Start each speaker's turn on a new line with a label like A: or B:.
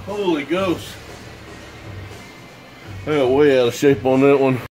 A: Holy ghost. I got way out of shape on that one.